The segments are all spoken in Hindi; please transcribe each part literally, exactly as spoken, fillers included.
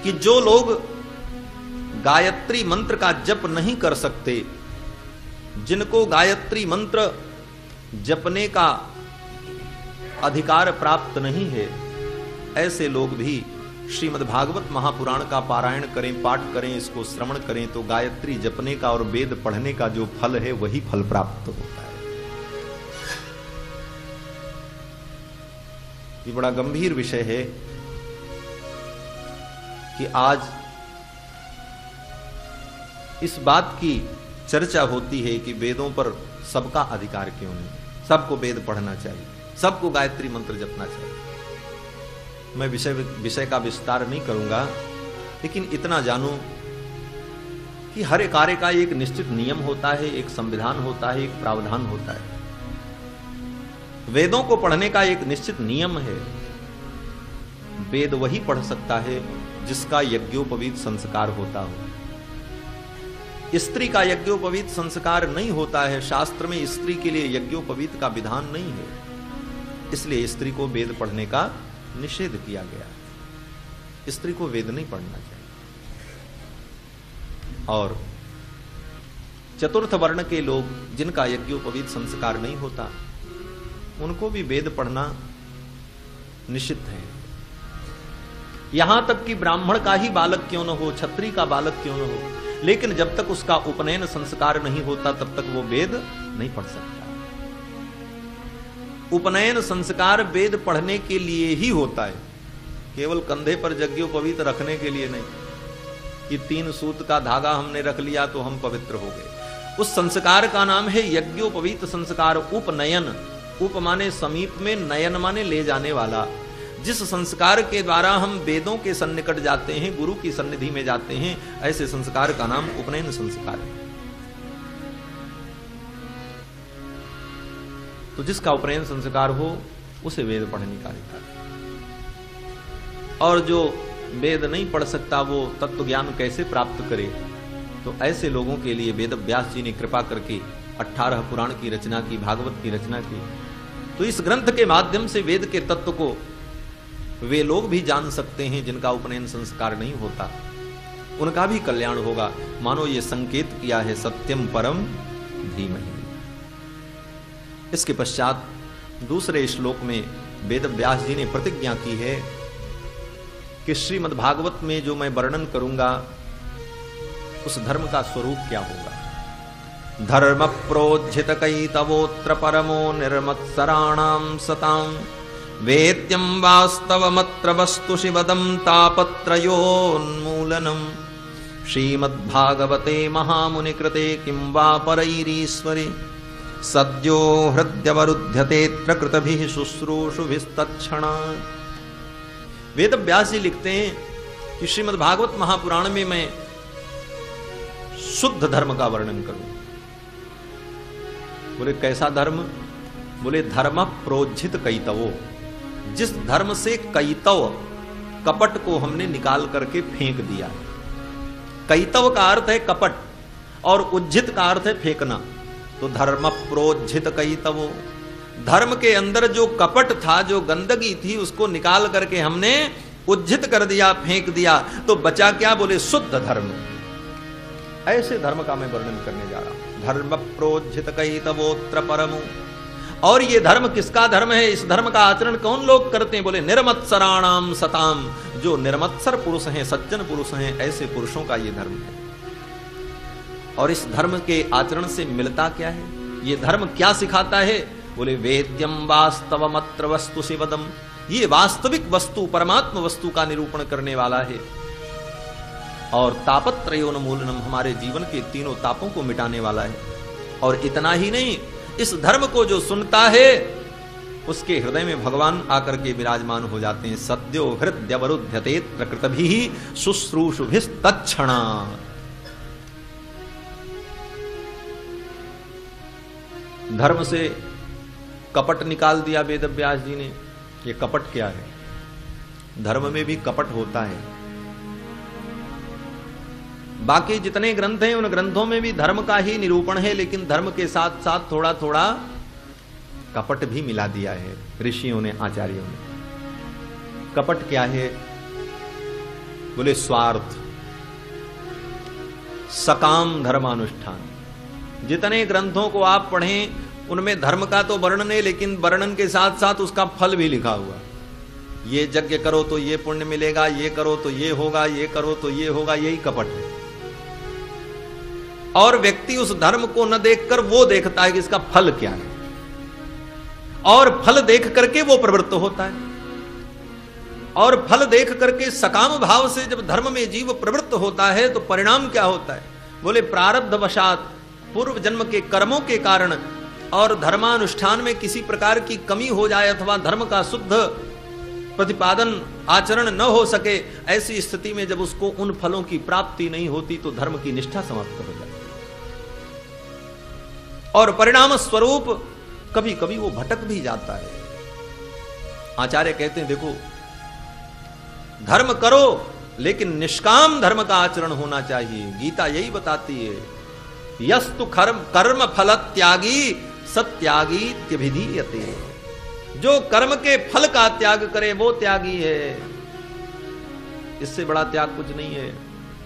कि जो लोग गायत्री मंत्र का जप नहीं कर सकते, जिनको गायत्री मंत्र जपने का अधिकार प्राप्त नहीं है, ऐसे लोग भी श्रीमद् भागवत महापुराण का पारायण करें, पाठ करें, इसको श्रवण करें तो गायत्री जपने का और वेद पढ़ने का जो फल है वही फल प्राप्त होता है। ये बड़ा गंभीर विषय है कि आज इस बात की चर्चा होती है कि वेदों पर सबका अधिकार क्यों नहीं, सबको वेद पढ़ना चाहिए, सबको गायत्री मंत्र जपना चाहिए। मैं विषय विषय का विस्तार नहीं करूंगा, लेकिन इतना जानूं कि हर एक कार्य का एक निश्चित नियम होता है, एक संविधान होता है, एक प्रावधान होता है। वेदों को पढ़ने का एक निश्चित नियम है। वेद वही पढ़ सकता है जिसका यज्ञोपवीत संस्कार होता हो। स्त्री का यज्ञोपवीत संस्कार नहीं होता है। शास्त्र में स्त्री के लिए यज्ञोपवीत का विधान नहीं है, इसलिए स्त्री को वेद पढ़ने का निषेध किया गया है। स्त्री को वेद नहीं पढ़ना चाहिए। और चतुर्थ वर्ण के लोग जिनका यज्ञोपवीत संस्कार नहीं होता, उनको भी वेद पढ़ना निषिद्ध है। यहां तक कि ब्राह्मण का ही बालक क्यों न हो, क्षत्रिय का बालक क्यों न हो, लेकिन जब तक उसका उपनयन संस्कार नहीं होता तब तक वो वेद नहीं पढ़ सकता। उपनयन संस्कार वेद पढ़ने के लिए ही होता है, केवल कंधे पर यज्ञोपवीत रखने के लिए नहीं कि तीन सूत का धागा हमने रख लिया तो हम पवित्र हो गए। उस संस्कार का नाम है यज्ञोपवीत संस्कार। उपनयन, उप माने समीप में, नयन माने ले जाने वाला। जिस संस्कार के द्वारा हम वेदों के सन्निकट जाते हैं, गुरु की सन्निधि में जाते हैं, ऐसे संस्कार का नाम उपनयन संस्कार है। तो जिसका उपनयन संस्कार हो उसे वेद पढ़ने का अधिकार है। और जो वेद नहीं पढ़ सकता वो तत्व ज्ञान कैसे प्राप्त करे? तो ऐसे लोगों के लिए वेद व्यास जी ने कृपा करके अठारह पुराण की रचना की, भागवत की रचना की। तो इस ग्रंथ के माध्यम से वेद के तत्व को वे लोग भी जान सकते हैं जिनका उपनयन संस्कार नहीं होता, उनका भी कल्याण होगा। मानो ये संकेत किया है सत्यम परम धीमहि। इसके पश्चात दूसरे श्लोक में वेद व्यास जी ने प्रतिज्ञा की है कि श्रीमद् भागवत में जो मैं वर्णन करूंगा उस धर्म का स्वरूप क्या होगा। धर्म प्रोज्झित कैतवोत्र परमो निर्मत्सराणां सतां वेद्यं वास्तवमत्र वस्तु शिवदं तापत्रयोन्मूलनम् श्रीमद्भागवते महामुनिकृते किं वा परैरीश्वरे सद्यो हृद्यवरुध्यतेऽत्र कृतभिः शुश्रूषुभिस्तत्क्षणात्। वेद व्यास जी लिखते हैं कि श्रीमद् भागवत महापुराण में मैं शुद्ध धर्म का वर्णन करूं। बोले कैसा धर्म? बोले धर्म प्रोज्झित कैतवो। जिस धर्म से कैतव, कपट को हमने निकाल करके फेंक दिया है। कैतव का अर्थ है कपट और उज्झित का अर्थ है फेंकना। तो धर्म प्रोज्झित कैतवो, धर्म के अंदर जो कपट था, जो गंदगी थी, उसको निकाल करके हमने उज्झित कर दिया, फेंक दिया। तो बचा क्या? बोले शुद्ध धर्म। ऐसे धर्म का मैं वर्णन करने जा रहा हूं। धर्म प्रोज्झित कैतवोत्र परमो। और ये धर्म किसका धर्म है? इस धर्म का आचरण कौन लोग करते हैं? बोले निर्मत्सराणाम सताम। जो निर्मत्सर पुरुष हैं, सज्जन पुरुष हैं, ऐसे पुरुषों का ये धर्म है। और इस धर्म के आचरण से मिलता क्या है? ये धर्म क्या सिखाता है? बोले वेद्यम वास्तवमत्र वस्तु शिवदम। ये वास्तविक वस्तु, परमात्म वस्तु का निरूपण करने वाला है। और तापत्रयोन्मूलनम, हमारे जीवन के तीनों तापों को मिटाने वाला है। और इतना ही नहीं, इस धर्म को जो सुनता है उसके हृदय में भगवान आकर के विराजमान हो जाते हैं। सद्यो हृद्यवरुध्यते प्रकृतभिः शुश्रूषुभिस्तत्क्षणात्। धर्म से कपट निकाल दिया वेद व्यास जी ने। ये कपट क्या है? धर्म में भी कपट होता है। बाकी जितने ग्रंथ हैं उन ग्रंथों में भी धर्म का ही निरूपण है, लेकिन धर्म के साथ साथ थोड़ा थोड़ा कपट भी मिला दिया है ऋषियों ने, आचार्यों ने। कपट क्या है? बोले स्वार्थ, सकाम धर्मानुष्ठान। जितने ग्रंथों को आप पढ़ें उनमें धर्म का तो वर्णन है, लेकिन वर्णन के साथ साथ उसका फल भी लिखा हुआ। ये यज्ञ करो तो ये पुण्य मिलेगा, ये करो तो ये होगा, ये करो तो ये होगा, यही कपट है। और व्यक्ति उस धर्म को न देखकर वो देखता है कि इसका फल क्या है, और फल देख करके वो प्रवृत्त होता है। और फल देख करके सकाम भाव से जब धर्म में जीव प्रवृत्त होता है तो परिणाम क्या होता है? बोले प्रारब्ध वशात, पूर्व जन्म के कर्मों के कारण और धर्मानुष्ठान में किसी प्रकार की कमी हो जाए अथवा धर्म का शुद्ध प्रतिपादन आचरण न हो सके, ऐसी स्थिति में जब उसको उन फलों की प्राप्ति नहीं होती तो धर्म की निष्ठा समाप्त हो जाती और परिणाम स्वरूप कभी कभी वो भटक भी जाता है। आचार्य कहते हैं देखो, धर्म करो लेकिन निष्काम धर्म का आचरण होना चाहिए। गीता यही बताती है, यस्तु कर्म कर्म फल त्यागी सत्यागी त्यभिधीयते। जो कर्म के फल का त्याग करे वो त्यागी है, इससे बड़ा त्याग कुछ नहीं है।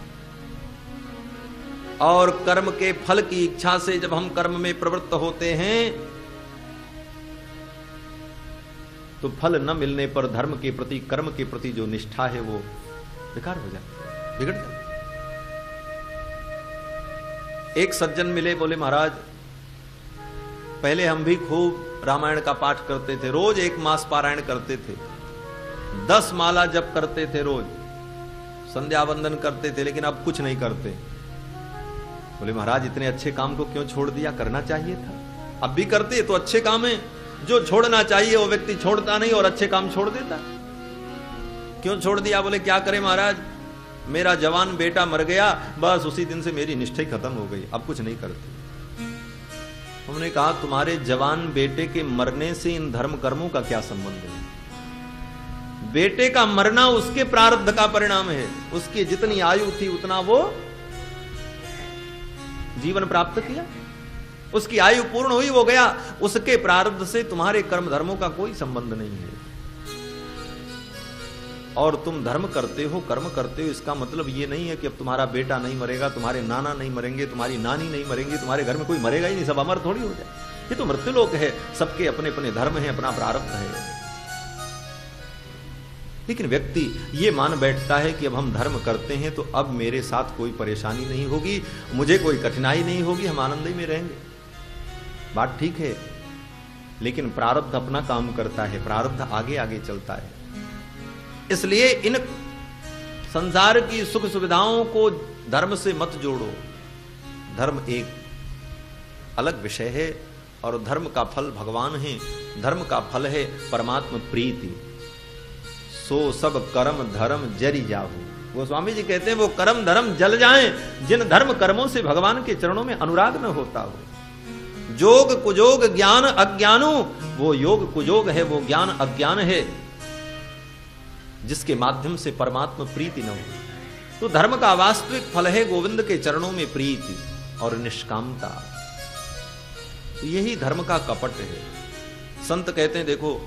और कर्म के फल की इच्छा से जब हम कर्म में प्रवृत्त होते हैं तो फल न मिलने पर धर्म के प्रति, कर्म के प्रति जो निष्ठा है वो बेकार हो जाती, बिगड़ जाती। एक सज्जन मिले, बोले महाराज पहले हम भी खूब रामायण का पाठ करते थे, रोज एक मास पारायण करते थे, दस माला जप करते थे, रोज संध्या वंदन करते थे, लेकिन अब कुछ नहीं करते। बोले महाराज इतने अच्छे काम को क्यों छोड़ दिया? करना चाहिए था। अब भी करते तो अच्छे काम है, जो छोड़ना चाहिए वो व्यक्ति छोड़ता नहीं और अच्छे काम छोड़ देता। क्यों छोड़ दिया? बोले क्या करें महाराज, मेरा जवान बेटा मर गया, बस उसी दिन से मेरी निष्ठा ही खत्म हो गई, अब कुछ नहीं करती। हमने कहा तुम्हारे जवान बेटे के मरने से इन धर्म कर्मों का क्या संबंध है? बेटे का मरना उसके प्रारब्ध का परिणाम है, उसकी जितनी आयु थी उतना वो जीवन प्राप्त किया, उसकी आयु पूर्ण हुई, वो गया, उसके प्रारब्ध से तुम्हारे कर्म धर्मों का कोई संबंध नहीं है। और तुम धर्म करते हो, कर्म करते हो, इसका मतलब ये नहीं है कि अब तुम्हारा बेटा नहीं मरेगा, तुम्हारे नाना नहीं मरेंगे, तुम्हारी नानी नहीं मरेंगी, तुम्हारे घर में कोई मरेगा ही नहीं, सब अमर थोड़ी हो जाए। ये तो मृत्युलोक है, सबके अपने अपने धर्म है, अपना प्रारब्ध है। लेकिन व्यक्ति ये मान बैठता है कि अब हम धर्म करते हैं तो अब मेरे साथ कोई परेशानी नहीं होगी, मुझे कोई कठिनाई नहीं होगी, हम आनंद में रहेंगे। बात ठीक है, लेकिन प्रारब्ध अपना काम करता है, प्रारब्ध आगे आगे चलता है। इसलिए इन संसार की सुख सुविधाओं को धर्म से मत जोड़ो। धर्म एक अलग विषय है और धर्म का फल भगवान है, धर्म का फल है परमात्मा प्रीति। सो सब कर्म धर्म जरि जाहु। गोस्वामी जी कहते हैं वो कर्म धर्म जल जाएं जिन धर्म कर्मों से भगवान के चरणों में अनुराग न होता हो। जोग कुजोग ज्ञान अज्ञानु, वो योग कुजोग है, वो ज्ञान अज्ञान है जिसके माध्यम से परमात्मा प्रीति न हो। तो धर्म का वास्तविक फल है गोविंद के चरणों में प्रीति और निष्कामता। तो यही धर्म का कपट है। संत कहते हैं देखो,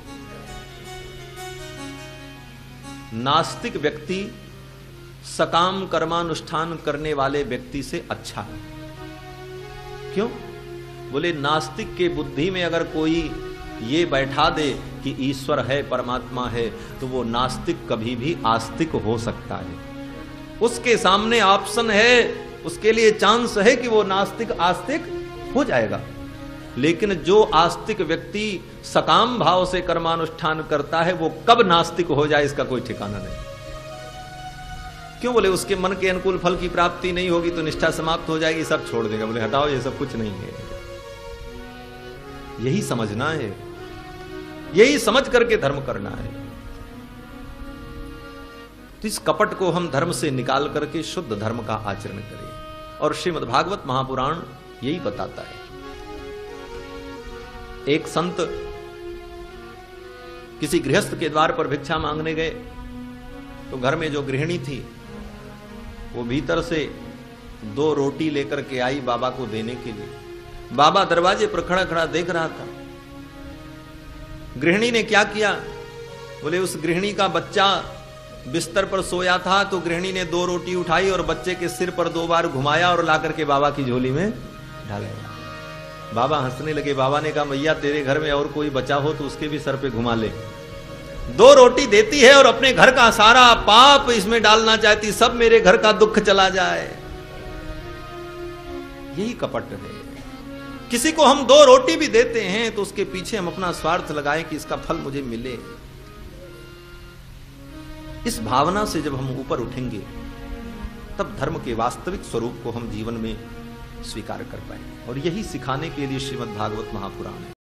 नास्तिक व्यक्ति सकाम कर्मानुष्ठान करने वाले व्यक्ति से अच्छा है। क्यों? बोले नास्तिक के बुद्धि में अगर कोई ये बैठा दे कि ईश्वर है, परमात्मा है, तो वो नास्तिक कभी भी आस्तिक हो सकता है। उसके सामने ऑप्शन है, उसके लिए चांस है कि वो नास्तिक आस्तिक हो जाएगा। लेकिन जो आस्तिक व्यक्ति सकाम भाव से कर्मानुष्ठान करता है वो कब नास्तिक हो जाए इसका कोई ठिकाना नहीं। क्यों? बोले उसके मन के अनुकूल फल की प्राप्ति नहीं होगी तो निष्ठा समाप्त हो जाएगी, सब छोड़ देगा। बोले हटाओ, ये सब कुछ नहीं है। यही समझना है, यही समझ करके धर्म करना है। तो इस कपट को हम धर्म से निकाल करके शुद्ध धर्म का आचरण करें। और श्रीमद् भागवत महापुराण यही बताता है। एक संत किसी गृहस्थ के द्वार पर भिक्षा मांगने गए तो घर में जो गृहिणी थी वो भीतर से दो रोटी लेकर के आई बाबा को देने के लिए। बाबा दरवाजे पर खड़ा खड़ा देख रहा था। गृहिणी ने क्या किया? बोले उस गृहिणी का बच्चा बिस्तर पर सोया था तो गृहिणी ने दो रोटी उठाई और बच्चे के सिर पर दो बार घुमाया और लाकर के बाबा की झोली में डालेगा। बाबा हंसने लगे। बाबा ने कहा मैया तेरे घर में और कोई बचा हो तो उसके भी सर पे घुमा ले। दो रोटी देती है और अपने घर का सारा पाप इसमें डालना चाहती, सब मेरे घर का दुख चला जाए। यही कपट है। किसी को हम दो रोटी भी देते हैं तो उसके पीछे हम अपना स्वार्थ लगाएं कि इसका फल मुझे मिले। इस भावना से जब हम ऊपर उठेंगे तब धर्म के वास्तविक स्वरूप को हम जीवन में स्वीकार कर पाएंगे। और यही सिखाने के लिए श्रीमद् भागवत महापुराण है।